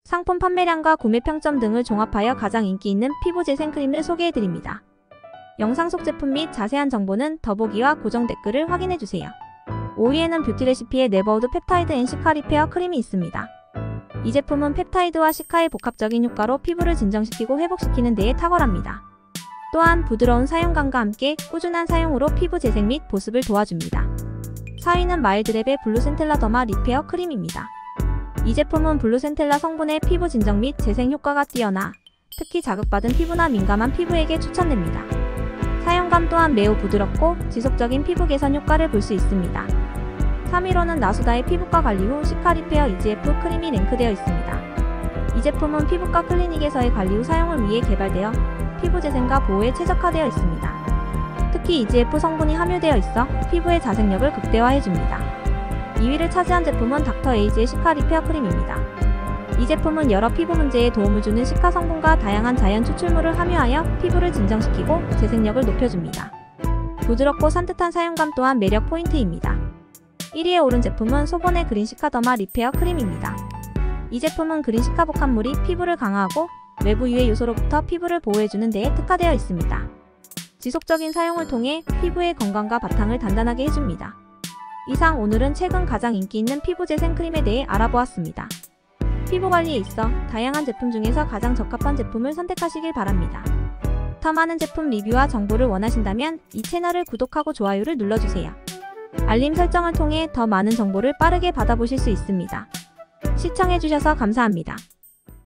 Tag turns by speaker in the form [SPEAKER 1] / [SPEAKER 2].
[SPEAKER 1] 상품 판매량과 구매 평점 등을 종합하여 가장 인기 있는 피부 재생 크림을 소개해드립니다. 영상 속 제품 및 자세한 정보는 더보기와 고정 댓글을 확인해주세요. 5위에는 뷰티레시피의 네버우드 펩타이드 앤 시카 리페어 크림이 있습니다. 이 제품은 펩타이드와 시카의 복합적인 효과로 피부를 진정시키고 회복시키는 데에 탁월합니다. 또한 부드러운 사용감과 함께 꾸준한 사용으로 피부 재생 및 보습을 도와줍니다. 4위는 마일드랩의 블루센텔라 더마 리페어 크림입니다. 이 제품은 블루센텔라 성분의 피부 진정 및 재생 효과가 뛰어나 특히 자극받은 피부나 민감한 피부에게 추천됩니다. 사용감 또한 매우 부드럽고 지속적인 피부 개선 효과를 볼 수 있습니다. 3위로는 나수다의 피부과 관리 후 시카 리페어 EGF 크림이 랭크되어 있습니다. 이 제품은 피부과 클리닉에서의 관리 후 사용을 위해 개발되어 피부 재생과 보호에 최적화되어 있습니다. 특히 EGF 성분이 함유되어 있어 피부의 자생력을 극대화해줍니다. 2위를 차지한 제품은 닥터 에이지의 시카 리페어 크림입니다. 이 제품은 여러 피부 문제에 도움을 주는 시카 성분과 다양한 자연 추출물을 함유하여 피부를 진정시키고 재생력을 높여줍니다. 부드럽고 산뜻한 사용감 또한 매력 포인트입니다. 1위에 오른 제품은 소본의 그린 시카 더마 리페어 크림입니다. 이 제품은 그린 시카 복합물이 피부를 강화하고 외부 유해 요소로부터 피부를 보호해주는 데에 특화되어 있습니다. 지속적인 사용을 통해 피부의 건강과 바탕을 단단하게 해줍니다. 이상 오늘은 최근 가장 인기 있는 피부 재생 크림에 대해 알아보았습니다. 피부 관리에 있어 다양한 제품 중에서 가장 적합한 제품을 선택하시길 바랍니다. 더 많은 제품 리뷰와 정보를 원하신다면 이 채널을 구독하고 좋아요를 눌러주세요. 알림 설정을 통해 더 많은 정보를 빠르게 받아보실 수 있습니다. 시청해주셔서 감사합니다.